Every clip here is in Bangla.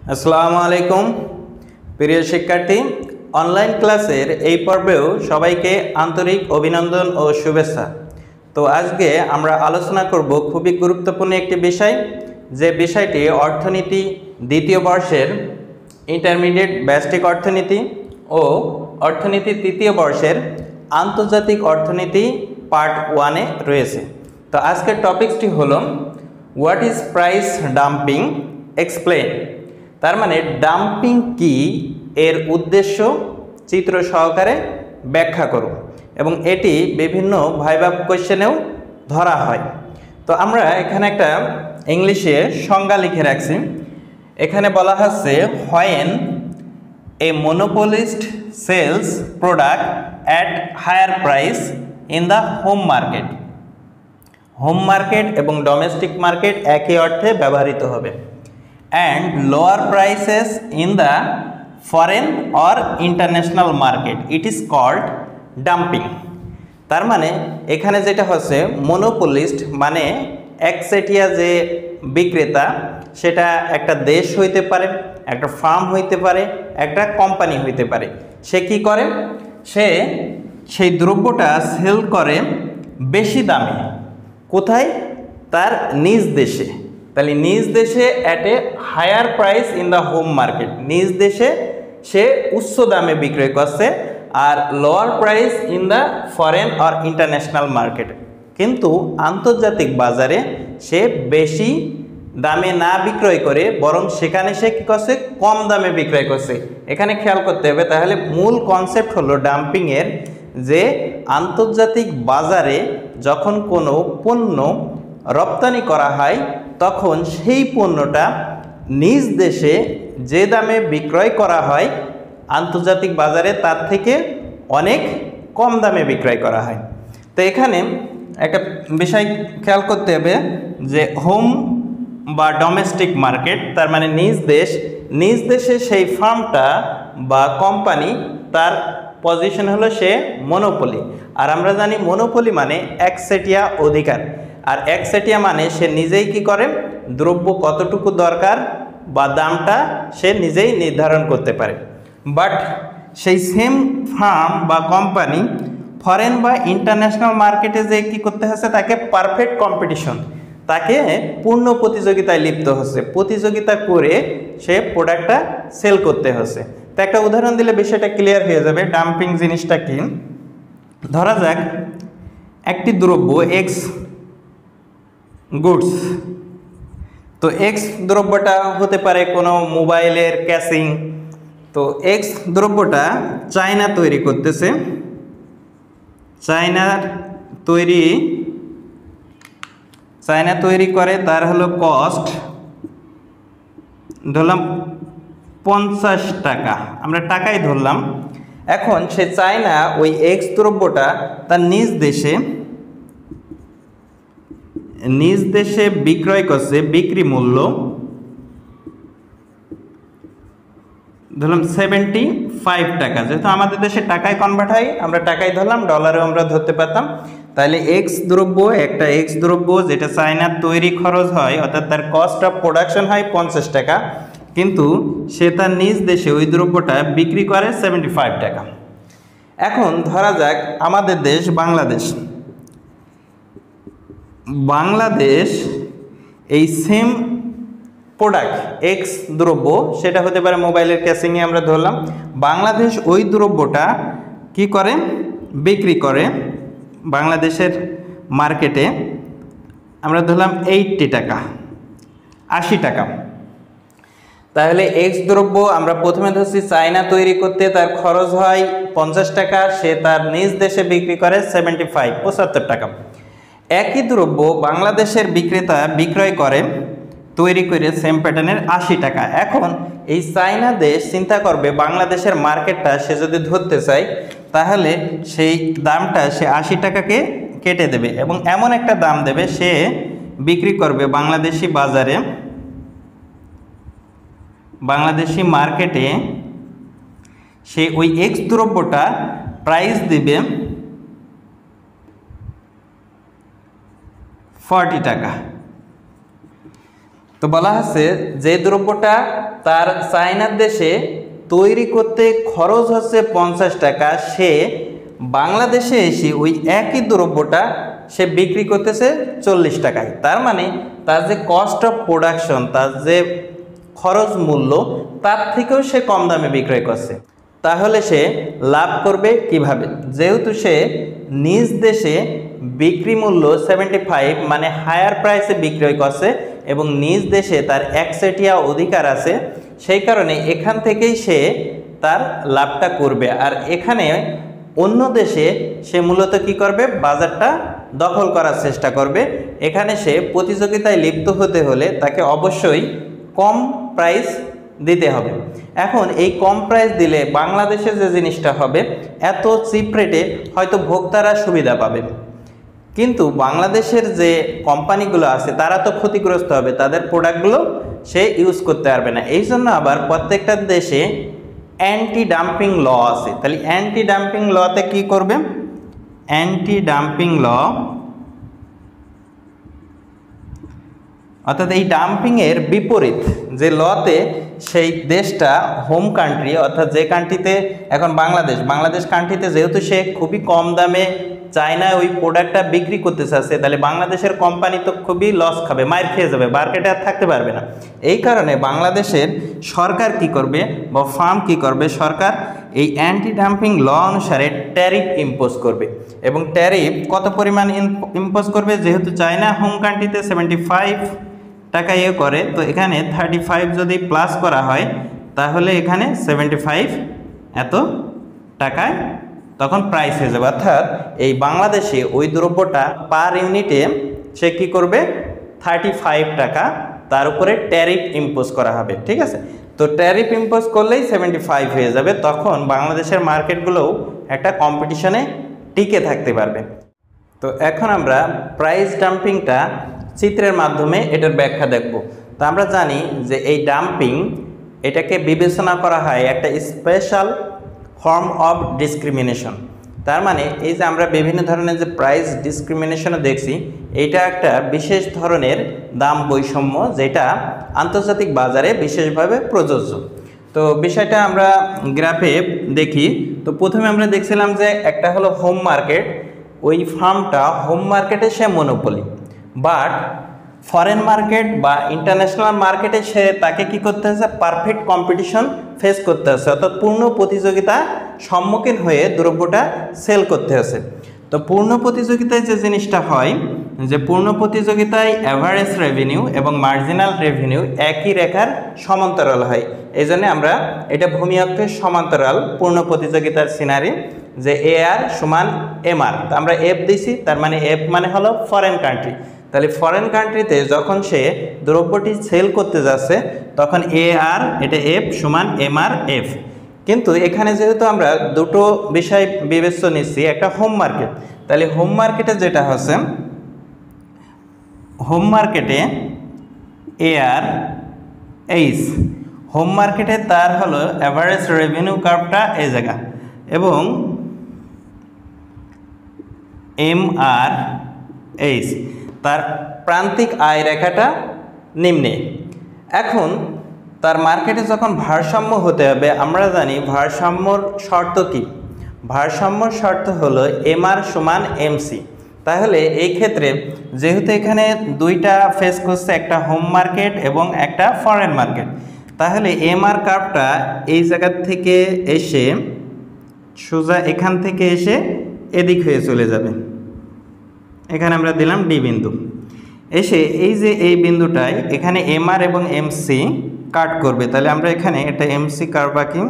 আসসালামু আলাইকুম প্রিয় শিক্ষার্থী, অনলাইন ক্লাসের এই পর্বেও সবাইকে আন্তরিক অভিনন্দন ও শুভেচ্ছা। তো আজকে আমরা আলোচনা করব খুবই গুরুত্বপূর্ণ একটি বিষয়, যে বিষয়টি অর্থনীতি দ্বিতীয় বর্ষের ইন্টারমিডিয়েট ব্যষ্টিক অর্থনীতি ও অর্থনীতি তৃতীয় বর্ষের আন্তর্জাতিক অর্থনীতি পার্ট 1-এ রয়েছে। তো আজকের টপিকসটি হলো what is price dumping, explain. তার মানে ডাম্পিং কি, এর উদ্দেশ্য চিত্র সহকারে ব্যাখ্যা করো, এবং এটি বিভিন্ন ভাইভা কোয়েশ্চেনেও ধরা হয়। তো আমরা এখানে একটা ইংলিশে সংজ্ঞা লিখে রাখছি। এখানে বলা হচ্ছে when a monopolist sells product at higher price in the home market. Home market এবং ডোমেস্টিক মার্কেট একই অর্থে ব্যবহৃত হবে। and lower prices in the foreign or international market, it is called dumping। তার মানে এখানে যেটা হচ্ছে মোনোপোলিস্ট মানে একচেটিয়া যে বিক্রেতা, সেটা একটা দেশ হইতে পারে, একটা ফার্ম হইতে পারে, একটা কোম্পানি হইতে পারে। সে কি করে, সে সেই দ্রব্যটা সেল করে বেশি দামে। কোথায়? তার নিজ দেশে। তাহলে নিজ দেশে at a higher price in the home market, নিজ দেশে সে উচ্চ দামে বিক্রয় করছে, আর lower price in the foreign or international market. কিন্তু আন্তর্জাতিক বাজারে সে বেশি দামে না বিক্রয় করে, বরং সেখানে সে কী করছে, কম দামে বিক্রয় করছে। এখানে খেয়াল করতে হবে। তাহলে মূল কনসেপ্ট হলো ডাম্পিংয়ের, যে আন্তর্জাতিক বাজারে যখন কোনো পণ্য রপ্তানি করা হয়, তখন সেই পণ্যটা নিজ দেশে যে দামে বিক্রয় করা হয় আন্তর্জাতিক বাজারে তার থেকে অনেক কম দামে বিক্রয় করা হয়। তো এখানে একটা বিষয় খেয়াল করতে হবে, যে হোম বা ডোমেস্টিক মার্কেট, তার মানে নিজ দেশ, নিজ দেশে সেই ফার্মটা বা কোম্পানি তার পজিশন হলো সে মনোপলি। আর আমরা জানি মনোপলি মানে একচেটিয়া অধিকার, আর একচেটিয়া মানে সে নিজেই কি করে, দ্রব্য কতটুকু দরকার বা দামটা সে নিজেই নির্ধারণ করতে পারে। বাট সেই সেম ফার্ম বা কোম্পানি ফরেন বা ইন্টারন্যাশনাল মার্কেটে যে কী করতে হচ্ছে, তাকে পারফেক্ট কম্পিটিশন, তাকে পূর্ণ প্রতিযোগিতায় লিপ্ত হচ্ছে, প্রতিযোগিতা করে সে প্রোডাক্টটা সেল করতে হচ্ছে। তো একটা উদাহরণ দিলে বিষয়টা ক্লিয়ার হয়ে যাবে ডাম্পিং জিনিসটা কি। ধরা যাক একটি দ্রব্য এক্স গুডস, তো এক্স দ্রব্যটা হতে পারে কোনো মোবাইলের ক্যাসিং। তো এক্স দ্রব্যটা চায়না তৈরি করতেছে, চায়না তৈরি করে, তার হলো কস্ট ধরলাম 50 টাকা, আমরা টাকাই ধরলাম। এখন সে চায়না ওই এক্স দ্রব্যটা তার নিজ দেশে বিক্রয় করছে, বিক্রি মূল্য ধরলাম 75 টাকা। যেহেতু আমাদের দেশে টাকায় কনভার্ট হয়, আমরা টাকায় ধরলাম, ডলারেও আমরা ধরতে পারতাম। তাহলে এক্স দ্রব্য, একটা এক্স দ্রব্য যেটা চায়নার তৈরি খরচ হয়, অর্থাৎ তার কস্ট অফ প্রোডাকশন হয় 50 টাকা, কিন্তু সে তার নিজ দেশে ওই দ্রব্যটা বিক্রি করে 75 টাকা। এখন ধরা যাক আমাদের দেশ বাংলাদেশ এই সেম প্রোডাক্ট এক্স দ্রব্য, সেটা হতে পারে মোবাইলের ক্যাসিংয়ে আমরা ধরলাম, বাংলাদেশ ওই দ্রব্যটা কি করে, বিক্রি করে বাংলাদেশের মার্কেটে আমরা ধরলাম 80 টাকা, 80 টাকা। তাহলে এক্স দ্রব্য আমরা প্রথমে ধরছি চায়না তৈরি করতে তার খরচ হয় 50 টাকা, সে তার নিজ দেশে বিক্রি করে 75 টাকা। একই দ্রব্য বাংলাদেশের বিক্রেতা বিক্রয় করে তৈরি করে সেম প্যাটার্নের 80 টাকা। এখন এই চায়না দেশ চিন্তা করবে বাংলাদেশের মার্কেটটা সে যদি ধরতে চায়, তাহলে সেই দামটা সে 80 টাকাকে কেটে দেবে এবং এমন একটা দাম দেবে, সে বিক্রি করবে বাংলাদেশি বাজারে, বাংলাদেশি মার্কেটে সে ওই এক্স দ্রব্যটা প্রাইস দিবে 40 টাকা। তো বলা আছে যে দ্রব্যটা তার চায়নার দেশে তৈরি করতে খরচ হচ্ছে 50 টাকা, সে বাংলাদেশে এসে ওই একই দ্রব্যটা সে বিক্রি করতেছে 40 টাকায়। তার মানে তার যে কস্ট অফ প্রোডাকশন, তার যে খরচ মূল্য, তার থেকেও সে কম দামে বিক্রয় করছে। তাহলে সে লাভ করবে কিভাবে? যেহেতু সে নিজ দেশে বিক্রি মূল্য 75 মানে হায়ার প্রাইসে বিক্রয় করছে এবং নিজ দেশে তার একচেটিয়া অধিকার আছে, সেই কারণে এখান থেকেই সে তার লাভটা করবে। আর এখানে অন্য দেশে সে মূলত কি করবে? বাজারটা দখল করার চেষ্টা করবে। এখানে সে প্রতিযোগিতায় লিপ্ত হতে হলে তাকে অবশ্যই কম প্রাইস দিতে হবে। এখন এই কম প্রাইস দিলে বাংলাদেশে যে জিনিসটা হবে, এত চিপ রেটে হয়তো ভোক্তারা সুবিধা পাবে, কিন্তু বাংলাদেশের যে কোম্পানিগুলো আছে তারা তো ক্ষতিগ্রস্ত হবে, তাদের প্রোডাক্টগুলো সে ইউজ করতে পারবে না। এই জন্য আবার প্রত্যেকটা দেশে অ্যান্টি ডাম্পিং ল আছে। তাহলে অ্যান্টি ডাম্পিং লতে কি করবে? অ্যান্টি ডাম্পিং ল, অর্থাৎ এই ডাম্পিংয়ের বিপরীত যে লতে সেই দেশটা হোম কান্ট্রি, অর্থাৎ যে কান্ট্রিতে এখন বাংলাদেশ কান্ট্রিতে যেহেতু সে খুবই কম দামে চায়নায় ওই প্রোডাক্টটা বিক্রি করতে চাচ্ছে, তাহলে বাংলাদেশের কোম্পানি তো খুবই লস খাবে, মার খেয়ে যাবে, মার্কেটে আর থাকতে পারবে না। এই কারণে বাংলাদেশের সরকার কি করবে বা ফার্ম কি করবে? সরকার এই অ্যান্টি ডাম্পিং ল অনুসারে ট্যারিফ ইম্পোজ করবে। এবং ট্যারিফ কত পরিমাণ ইম্পোজ করবে? যেহেতু চায়না হোম কান্ট্রিতে 75 টাকা করে, তো এখানে 35 যদি প্লাস করা হয় তাহলে এখানে 75 এত টাকায় তখন প্রাইস হয়ে যাবে। অর্থাৎ এই বাংলাদেশে ওই দ্রব্যটা পার ইউনিটে সে কী করবে? 35 টাকা তার উপরে ট্যারিফ ইম্পোজ করা হবে। ঠিক আছে, তো ট্যারিফ ইম্পোজ করলেই 75 হয়ে যাবে। তখন বাংলাদেশের মার্কেটগুলোও একটা কম্পিটিশনে টিকে থাকতে পারবে। তো এখন আমরা প্রাইস ডাম্পিংটা চিত্রের মাধ্যমে এটার ব্যাখ্যা দেখব। তো আমরা জানি যে এই ডাম্পিং, এটাকে বিবেচনা করা হয় একটা স্পেশাল ফর্ম অফ ডিসক্রিমিনেশন। তার মানে এই যে আমরা বিভিন্ন ধরনের যে প্রাইস ডিসক্রিমিনেশনও দেখছি, এইটা একটা বিশেষ ধরনের দাম বৈষম্য যেটা আন্তর্জাতিক বাজারে বিশেষভাবে প্রযোজ্য। তো বিষয়টা আমরা গ্রাফে দেখি। তো প্রথমে আমরা দেখছিলাম যে একটা হলো হোম মার্কেট, ওই ফার্মটা হোম মার্কেটে সে মনোপলি, বাট ফরেন মার্কেট বা ইন্টারন্যাশনাল মার্কেটে সে তাকে কি করতে হচ্ছে? পারফেক্ট কম্পিটিশন ফেস করতে হচ্ছে, অর্থাৎ পূর্ণ প্রতিযোগিতা সম্মুখীন হয়ে দ্রব্যটা সেল করতে হচ্ছে। তো পূর্ণ প্রতিযোগিতায় যে জিনিসটা হয়, যে পূর্ণ প্রতিযোগিতায় অ্যাভারেজ রেভিনিউ এবং মার্জিনাল রেভিনিউ একই রেখার সমান্তরাল হয়। এই জন্য আমরা এটা ভূমি অক্ষের সমান্তরাল পূর্ণ প্রতিযোগিতার সিনারি, যে AR সমান MR। তো আমরা এফ দিছি, তার মানে এফ মানে হলো ফরেন কান্ট্রি। তাহলে ফরেন কান্ট্রিতে যখন সে দ্রব্যটি সেল করতে যাচ্ছে তখন AR এটা এফ সমান MR F। কিন্তু এখানে যেহেতু আমরা দুটো বিষয় বিবেচ্য নিচ্ছি, একটা হোম মার্কেট, তাহলে হোম মার্কেটে যেটা হচ্ছে, হোম মার্কেটে AR H, হোম মার্কেটে তার হলো অ্যাভারেজ রেভিনিউ কার্ভটা এই জায়গা, এবং MRH তার প্রান্তিক আয় রেখাটা নিম্নে। এখন তার মার্কেটে যখন ভারসাম্য হতে হবে, আমরা জানি ভারসাম্যর শর্ত কি? ভারসাম্যর শর্ত হলো MR সমান MC। তাহলে এই ক্ষেত্রে যেহেতু এখানে দুইটা ফেস করছে, একটা হোম মার্কেট এবং একটা ফরেন মার্কেট, তাহলে MR কার্ভটা এই জায়গা থেকে এসে সোজা এখান থেকে এসে এদিক হয়ে চলে যাবে। এখানে আমরা দিলাম ডি বিন্দু, এসে এই যে এই বিন্দুটায় এখানে MR এবং MC কাট করবে। তাহলে আমরা এখানে এটা MC কার্ভ আঁকি,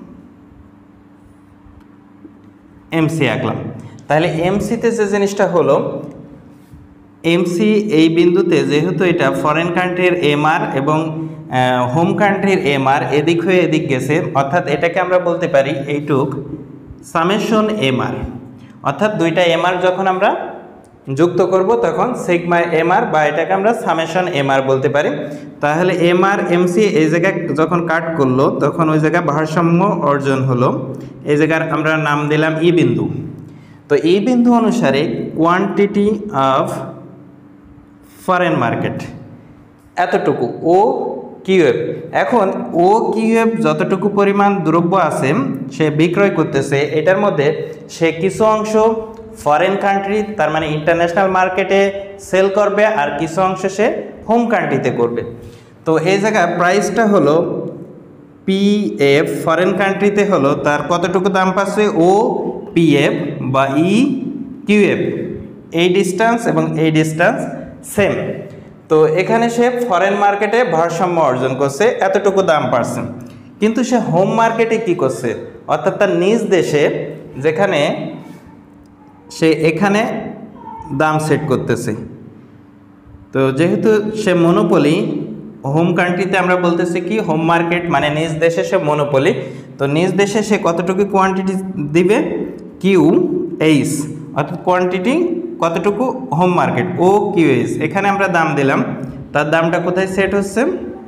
MC আঁকলাম। তাহলে MCতে যে জিনিসটা হলো, MC এই বিন্দুতে যেহেতু এটা ফরেন কান্ট্রির MR এবং হোম কান্ট্রির MR এদিক হয়ে এদিক গেছে, অর্থাৎ এটাকে আমরা বলতে পারি এইটুক সামেশন MR, অর্থাৎ দুইটা MR যখন আমরা যুক্ত করব তখন সিগমা MR, বা এটাকে আমরা সামেশন MR বলতে পারি। তাহলে MR MC এই জায়গায় যখন কাট করলো তখন ওই জায়গায় ভারসাম্য অর্জন হলো। এই জায়গার আমরা নাম দিলাম ই বিন্দু। তো এই বিন্দু অনুসারে কোয়ান্টিটি অফ ফরেন মার্কেট এতটুকু, ও কিউএফ এখন ও কিউএফ যতটুকু পরিমাণ দ্রব্য আছে সে বিক্রয় করতেছে, এটার মধ্যে সে কিছু অংশ ফরেন কান্ট্রি তার মানে ইন্টারন্যাশনাল মার্কেটে সেল করবে আর কিছু অংশ সে হোম কান্ট্রিতে করবে। তো এই জায়গায় প্রাইসটা হলো পিএফ ফরেন কান্ট্রিতে হলো তার কতটুকু দাম পাচ্ছে ও পিএফ বা ই কিউএফ, এই ডিস্টেন্স এবং এই ডিস্টেন্স সেম। তো এখানে সে ফরেন মার্কেটে ভারসাম্য অর্জন করছে, এতটুকু দাম পাচ্ছে। কিন্তু সে হোম মার্কেটে কি করছে, অর্থাৎ তার নিজ দেশে যেখানে সে এখানে দাম সেট করতেছে। তো যেহেতু সে মনোপলি, হোম কান্ট্রিতে আমরা বলতেছি কি হোম মার্কেট মানে নিজ দেশে সে মনোপলি, তো নিজ দেশে সে কতটুকু কোয়ান্টিটি দিবে কিউ এইচ, অর্থাৎ কোয়ান্টিটি কতটুকু হোম মার্কেট ও কিউ এইচ, এখানে আমরা দাম দিলাম, তার দামটা কোথায় সেট হচ্ছে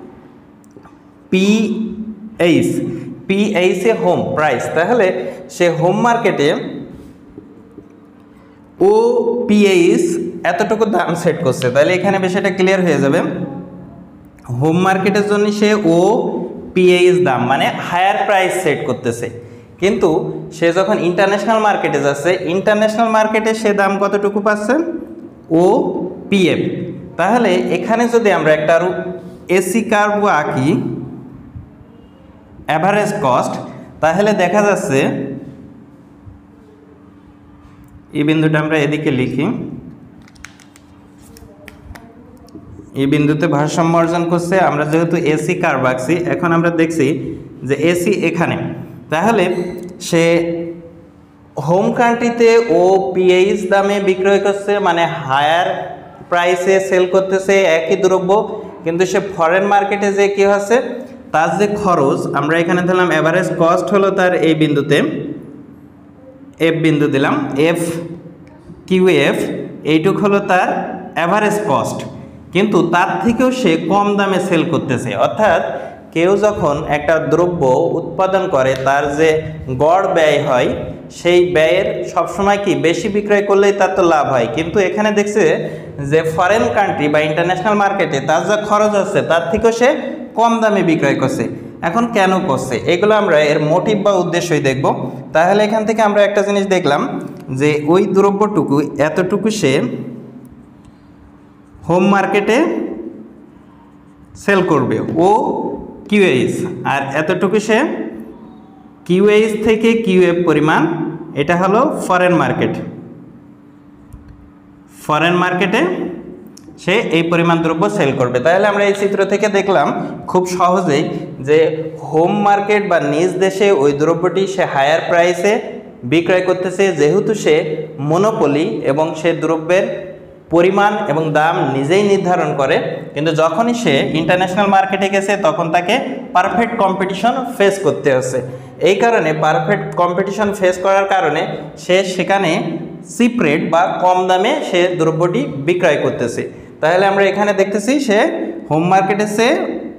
পিএইচ, পিএইচে হোম প্রাইস। তাহলে সে হোম মার্কেটে ও পিএইচ এতটুকু দাম সেট করছে, তাহলে এখানে বিষয়টা ক্লিয়ার হয়ে যাবে। হোম মার্কেটের জন্য সে ও পিএইচ দাম মানে হায়ার প্রাইস সেট করতেছে, কিন্তু সে যখন ইন্টারন্যাশনাল মার্কেটে যাচ্ছে, ইন্টারন্যাশনাল মার্কেটে সে দাম কতটুকু পাচ্ছে ও পিএফ। তাহলে এখানে যদি আমরা একটা আরও এসি কার্ভ আঁকি অ্যাভারেজ কস্ট, তাহলে দেখা যাচ্ছে এই বিন্দুটা আমরা এদিকে লিখি, এই বিন্দুতে ভারসাম্য অর্জন করছে। আমরা যেহেতু এসি কার্ভ আঁকছি, এখন আমরা দেখছি যে এসি এখানে, তাহলে সে হোম কান্ট্রিতে ও পিএইচ দামে বিক্রয় করছে মানে হায়ার প্রাইসে সেল করতেছে একই দ্রব্য, কিন্তু সে ফরেন মার্কেটে যে কী হচ্ছে তার যে খরচ, আমরা এখানে ধরলাম অ্যাভারেজ কস্ট হলো তার এই বিন্দুতে এফ বিন্দু দিলাম, এফ কিউএফ এইটুক হলো তার অ্যাভারেজ কস্ট, কিন্তু তার থেকেও সে কম দামে সেল করতেছে। অর্থাৎ কেউ যখন একটা দ্রব্য উৎপাদন করে তার যে গড় ব্যয় হয়, সেই ব্যয়ের সবসময় কি বেশি বিক্রয় করলেই তার তো লাভ হয়, কিন্তু এখানে দেখছে যে ফরেন কান্ট্রি বা ইন্টারন্যাশনাল মার্কেটে তার যা খরচ হচ্ছে তার থেকেও সে কম দামে বিক্রয় করছে। এখন কেন করছে এগুলো আমরা এর মোটিভ বা উদ্দেশ্যই দেখব। তাহলে এখান থেকে আমরা একটা জিনিস দেখলাম যে ওই দ্রব্যটুকু এতটুকু সে হোম মার্কেটে সেল করবে ও কিউএইচ, আর এতটুকু সে কিউএইচ থেকে কিউএফ পরিমাণ, এটা হলো ফরেন মার্কেট, ফরেন মার্কেটে সে এই পরিমাণ দ্রব্য সেল করবে। তাহলে আমরা এই চিত্র থেকে দেখলাম খুব সহজেই যে হোম মার্কেট বা নিজ দেশে ওই দ্রব্যটি সে হায়ার প্রাইসে বিক্রয় করতেছে, যেহেতু সে মনোপলি এবং সে দ্রব্যের পরিমাণ এবং দাম নিজেই নির্ধারণ করে। কিন্তু যখনই সে ইন্টারন্যাশনাল মার্কেটে গেছে তখন তাকে পারফেক্ট কম্পিটিশন ফেস করতে হচ্ছে। এই কারণে পারফেক্ট কম্পিটিশন ফেস করার কারণে সে সেখানে চিপ রেট বা কম দামে সে দ্রব্যটি বিক্রয় করতেছে। তাহলে আমরা এখানে দেখতেছি সে হোম মার্কেটে সে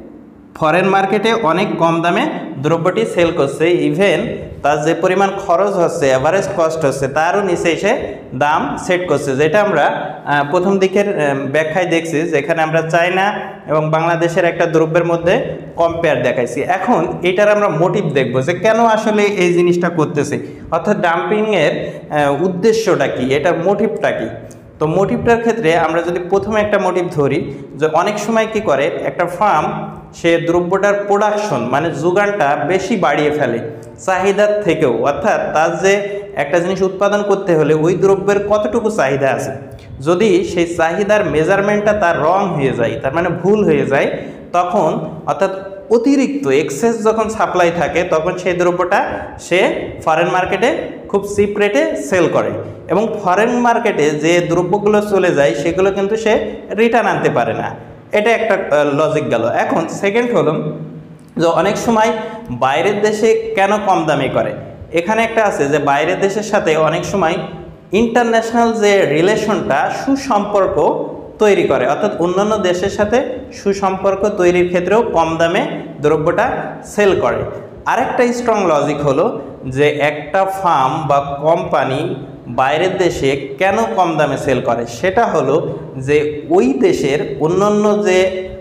ফরেন মার্কেটে অনেক কম দামে দ্রব্যটি সেল করছে, ইভেন তার যে পরিমাণ খরচ হচ্ছে অ্যাভারেজ কস্ট হচ্ছে তারও নিচে এসে দাম সেট করছে, যেটা আমরা প্রথম দিকের ব্যাখ্যায় দেখছি, যেখানে আমরা চায়না এবং বাংলাদেশের একটা দ্রব্যের মধ্যে কম্পেয়ার দেখাইছি। এখন এটার আমরা মোটিভ দেখব যে কেন আসলে এই জিনিসটা করতেছে, অর্থাৎ ডাম্পিংয়ের উদ্দেশ্যটা কি, এটার মোটিভটা কি। তো মোটিভটার ক্ষেত্রে আমরা যদি প্রথমে একটা মোটিভ ধরি যে অনেক সময় কি করে একটা ফার্ম সে দ্রব্যটার প্রোডাকশন মানে যোগানটা বেশি বাড়িয়ে ফেলে চাহিদার থেকেও, অর্থাৎ তার যে একটা জিনিস উৎপাদন করতে হলে ওই দ্রব্যের কতটুকু চাহিদা আছে, যদি সেই চাহিদার মেজারমেন্টটা তার রং হয়ে যায়, তার মানে ভুল হয়ে যায়, তখন অর্থাৎ অতিরিক্ত এক্সেস যখন সাপ্লাই থাকে তখন সেই দ্রব্যটা সে ফরেন মার্কেটে খুব চিপ রেটে সেল করে, এবং ফরেন মার্কেটে যে দ্রব্যগুলো চলে যায় সেগুলো কিন্তু সে রিটার্ন আনতে পারে না। এটা একটা লজিক গেল। এখন সেকেন্ড হলো যে অনেক সময় বাইরের দেশে কেন কম দামে করে, এখানে একটা আছে যে বাইরের দেশের সাথে অনেক সময় ইন্টারন্যাশনাল যে রিলেশনটা সুসম্পর্ক তৈরি করে, অর্থাৎ অন্যান্য দেশের সাথে সুসম্পর্ক তৈরির ক্ষেত্রেও কম দামে দ্রব্যটা সেল করে। আরেকটা স্ট্রং লজিক হলো যে একটা ফার্ম বা কোম্পানি বাইরের দেশে কেন কম দামে সেল করে, সেটা হলো যে ওই দেশের অন্যান্য যে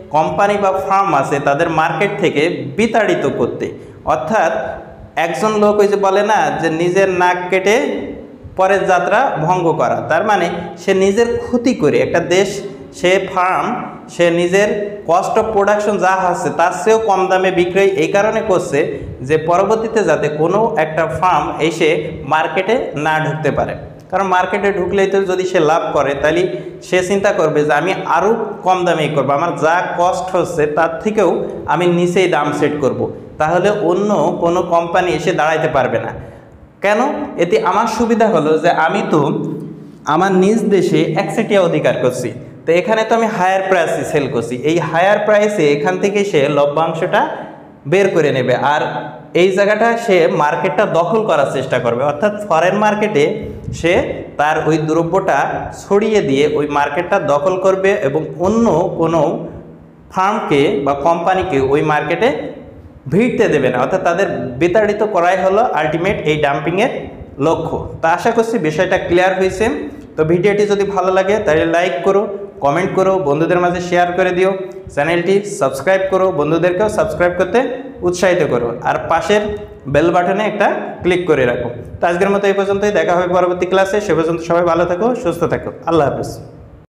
কোম্পানি বা ফার্ম আছে তাদের মার্কেট থেকে বিতাড়িত করতে। অর্থাৎ একজন লোক ওই যে বলে না যে নিজের নাক কেটে পরের যাত্রা ভঙ্গ করা, তার মানে সে নিজের ক্ষতি করে একটা দেশ, সে ফার্ম সে নিজের কস্ট অফ প্রোডাকশন যা আছে তার চেয়েও কম দামে বিক্রয় এই কারণে করছে যে পরবর্তীতে যাতে কোনো একটা ফার্ম এসে মার্কেটে না ঢুকতে পারে। কারণ মার্কেটে ঢুকলেই তো যদি সে লাভ করে তাহলে সে চিন্তা করবে যে আমি আরও কম দামেই করবো, আমার যা কস্ট হচ্ছে তার থেকেও আমি নিচেই দাম সেট করব। তাহলে অন্য কোনো কোম্পানি এসে দাঁড়াইতে পারবে না। কেন? এতে আমার সুবিধা হলো যে আমি তো আমার নিজ দেশে একচেটিয়া অধিকার করছি, তো এখানে তো আমি হায়ার প্রাইসে সেল করছি, এই হায়ার প্রাইসে এখান থেকে সে লভ্যাংশটা বের করে নেবে আর এই জায়গাটা সে মার্কেটটা দখল করার চেষ্টা করবে। অর্থাৎ ফরেন মার্কেটে সে তার ওই দ্রব্যটা ছড়িয়ে দিয়ে ওই মার্কেটটা দখল করবে এবং অন্য কোনো ফার্মকে বা কোম্পানিকে ওই মার্কেটে ভিড়তে দেবে না। অর্থাৎ তাদের বিতাড়িত করাই হলো আলটিমেট এই ডাম্পিংয়ের লক্ষ্য। তা আশা করছি বিষয়টা ক্লিয়ার হয়েছে। তো ভিডিওটি যদি ভালো লাগে তাহলে লাইক করো, কমেন্ট করো, বন্ধুদের মাঝে শেয়ার করে দিও, চ্যানেলটি সাবস্ক্রাইব করো, বন্ধুদেরকেও সাবস্ক্রাইব করতে উৎসাহিত করো আর পাশের বেল বাটনে একটা ক্লিক করে রাখো। তো আজকের মতো এই পর্যন্তই, দেখা হবে পরবর্তী ক্লাসে। সে পর্যন্ত সবাই ভালো থাকো, সুস্থ থাকো, আল্লাহ হাফেজ।